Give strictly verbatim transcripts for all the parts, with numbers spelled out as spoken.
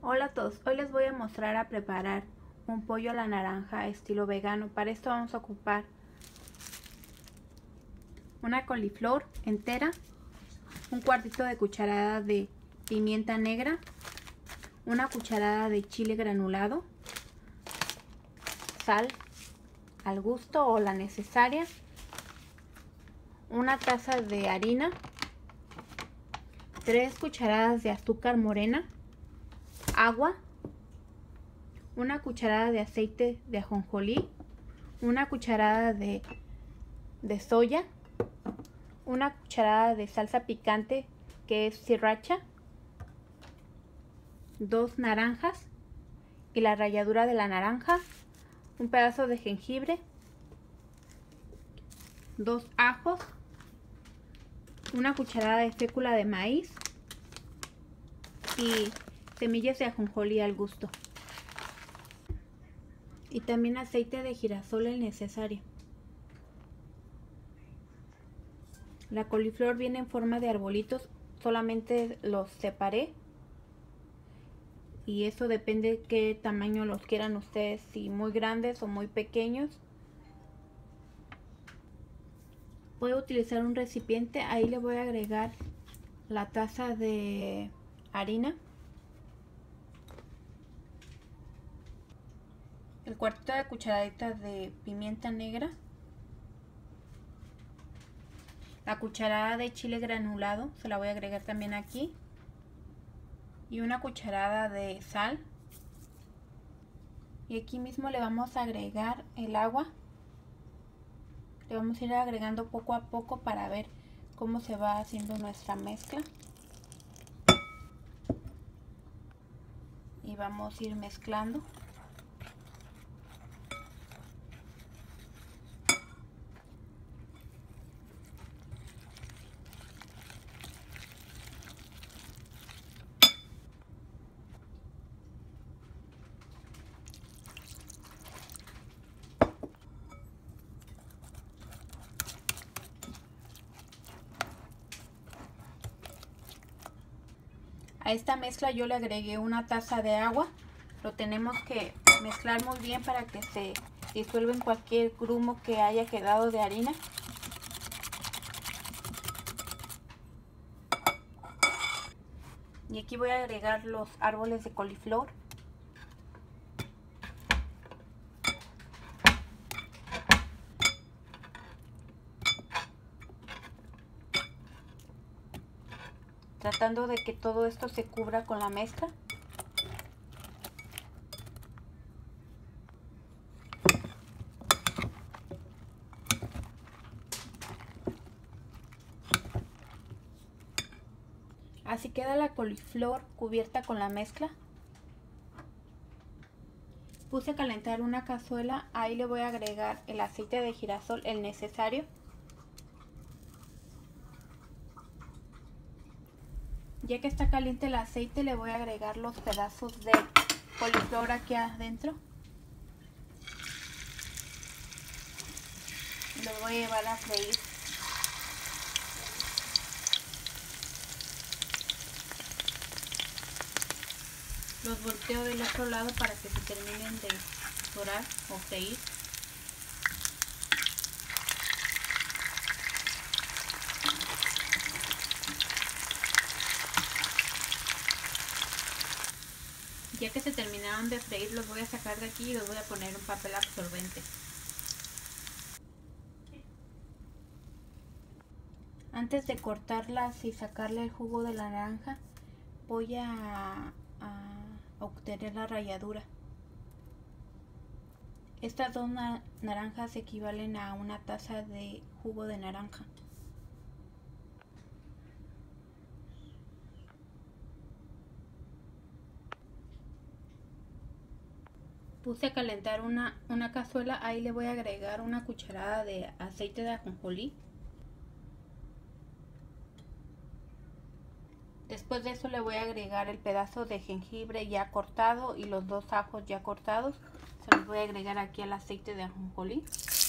Hola a todos, hoy les voy a mostrar a preparar un pollo a la naranja estilo vegano. Para esto vamos a ocupar una coliflor entera, un cuartito de cucharada de pimienta negra, una cucharada de chile granulado, sal al gusto o la necesaria, una taza de harina, tres cucharadas de azúcar morena, agua, una cucharada de aceite de ajonjolí, una cucharada de, de soya, una cucharada de salsa picante que es sriracha, dos naranjas y la ralladura de la naranja, un pedazo de jengibre, dos ajos, una cucharada de fécula de maíz y semillas de ajonjolí al gusto. Y también aceite de girasol el necesario. La coliflor viene en forma de arbolitos, solamente los separé. Y eso depende de qué tamaño los quieran ustedes, si muy grandes o muy pequeños. Voy a utilizar un recipiente, ahí le voy a agregar la taza de harina, el cuartito de cucharadita de pimienta negra, la cucharada de chile granulado, se la voy a agregar también aquí, y una cucharada de sal. Y aquí mismo le vamos a agregar el agua. Le vamos a ir agregando poco a poco para ver cómo se va haciendo nuestra mezcla. Y vamos a ir mezclando. A esta mezcla yo le agregué una taza de agua. Lo tenemos que mezclar muy bien para que se disuelva en cualquier grumo que haya quedado de harina. Y aquí voy a agregar los árboles de coliflor. Tratando de que todo esto se cubra con la mezcla. Así queda la coliflor cubierta con la mezcla. Puse a calentar una cazuela, ahí le voy a agregar el aceite de girasol, el necesario. Ya que está caliente el aceite, le voy a agregar los pedazos de coliflor aquí adentro. Los voy a llevar a freír. Los volteo del otro lado para que se terminen de dorar o freír. Ya que se terminaron de freír, los voy a sacar de aquí y los voy a poner un papel absorbente. Antes de cortarlas y sacarle el jugo de la naranja, voy a, a obtener la ralladura. Estas dos na naranjas equivalen a una taza de jugo de naranja. Puse a calentar una, una cazuela, ahí le voy a agregar una cucharada de aceite de ajonjolí. Después de eso le voy a agregar el pedazo de jengibre ya cortado y los dos ajos ya cortados. Se los voy a agregar aquí al aceite de ajonjolí.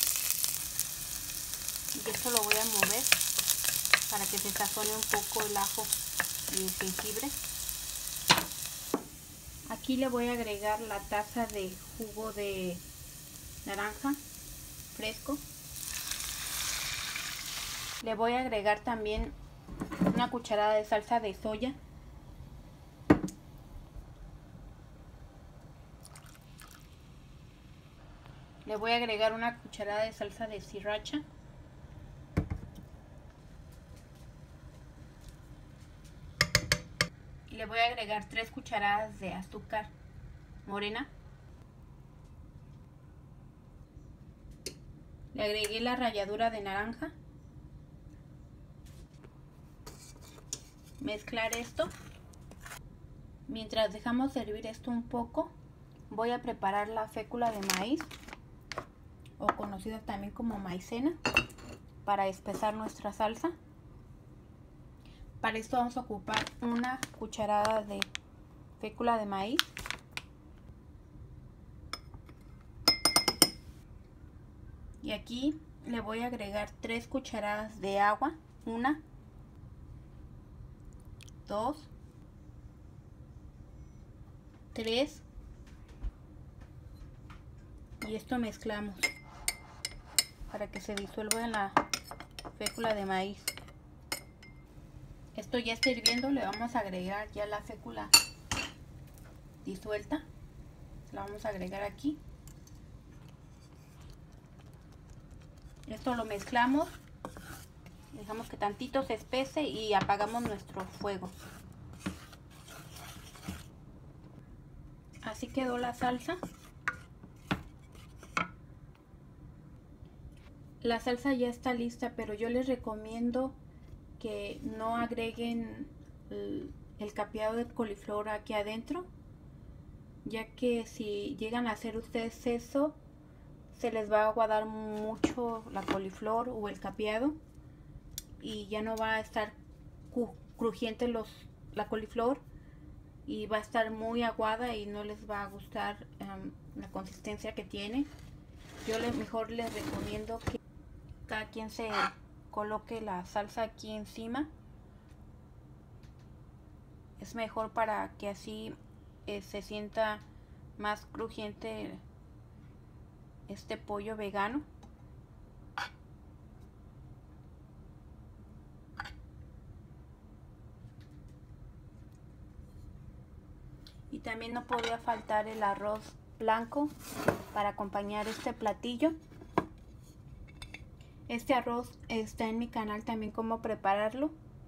Y esto lo voy a mover para que se sazone un poco el ajo y el jengibre. Aquí le voy a agregar la taza de jugo de naranja fresco. Le voy a agregar también una cucharada de salsa de soya. Le voy a agregar una cucharada de salsa de sriracha. Y le voy a agregar tres cucharadas de azúcar morena. Le agregué la ralladura de naranja. Mezclar esto. Mientras dejamos servir esto un poco, voy a preparar la fécula de maíz, o conocida también como maicena, para espesar nuestra salsa. Para esto vamos a ocupar una cucharada de fécula de maíz, y aquí le voy a agregar tres cucharadas de agua, una, dos, tres, y esto mezclamos para que se disuelva en la fécula de maíz. Esto ya está hirviendo, le vamos a agregar ya la fécula disuelta, la vamos a agregar aquí. Esto lo mezclamos, dejamos que tantito se espese y apagamos nuestro fuego. Así quedó la salsa. La salsa ya está lista, pero yo les recomiendo que no agreguen el, el capeado de coliflor aquí adentro, ya que si llegan a hacer ustedes eso, se les va a aguadar mucho la coliflor o el capeado y ya no va a estar crujiente los, la coliflor, y va a estar muy aguada y no les va a gustar um, la consistencia que tiene. Yo le, mejor les recomiendo que cada quien se coloque la salsa aquí encima. Es mejor para que así eh, se sienta más crujiente este pollo vegano. Y también no podía faltar el arroz blanco para acompañar este platillo. Este arroz está en mi canal también cómo prepararlo.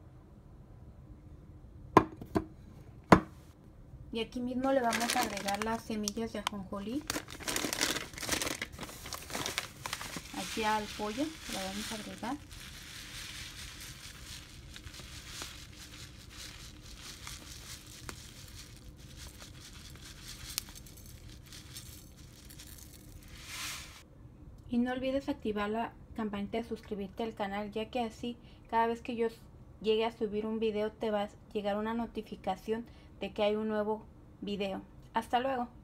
Y aquí mismo le vamos a agregar las semillas de ajonjolí. Aquí al pollo le vamos a agregar. Y no olvides activar la campanita de suscribirte al canal, ya que así cada vez que yo llegue a subir un video te va a llegar una notificación de que hay un nuevo video. Hasta luego.